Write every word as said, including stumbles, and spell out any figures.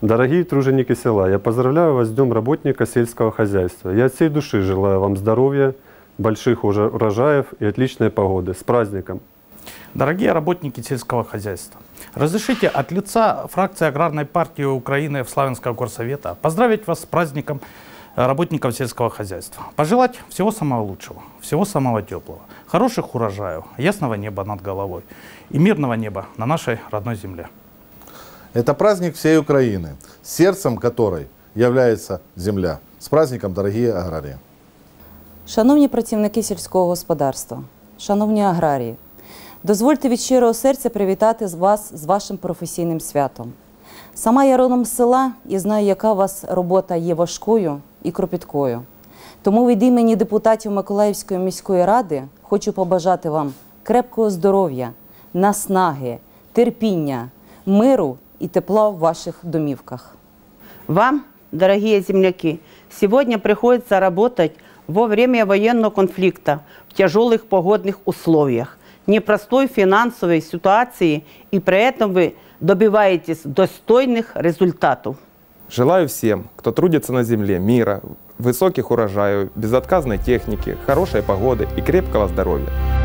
Дорогие труженики села, я поздравляю вас с Днем работника сельского хозяйства. Я от всей души желаю вам здоровья, больших урожаев и отличной погоды. С праздником! Дорогие работники сельского хозяйства, разрешите от лица фракции Аграрной партии Украины в Славянского горсовета поздравить вас с праздником работников сельского хозяйства. Пожелать всего самого лучшего, всего самого теплого, хороших урожаев, ясного неба над головой и мирного неба на нашей родной земле. Это праздник всей Украины, сердцем которой является земля. С праздником, дорогие аграрії! Шановні працівники сільського господарства, шановні аграрії, дозвольте від щирого серця привітати вас з вашим професійним святом. Сама я родом з села і знаю, яка у вас робота є важкою і кропіткою. Тому від імені депутатів Миколаївської міської ради хочу побажати вам крепкого здоров'я, наснаги, терпіння, миру и тепла в ваших домівках. Вам, дорогие земляки, сегодня приходится работать во время военного конфликта в тяжелых погодных условиях, непростой финансовой ситуации, и при этом вы добиваетесь достойных результатов. Желаю всем, кто трудится на земле, мира, высоких урожаев, безотказной техники, хорошей погоды и крепкого здоровья.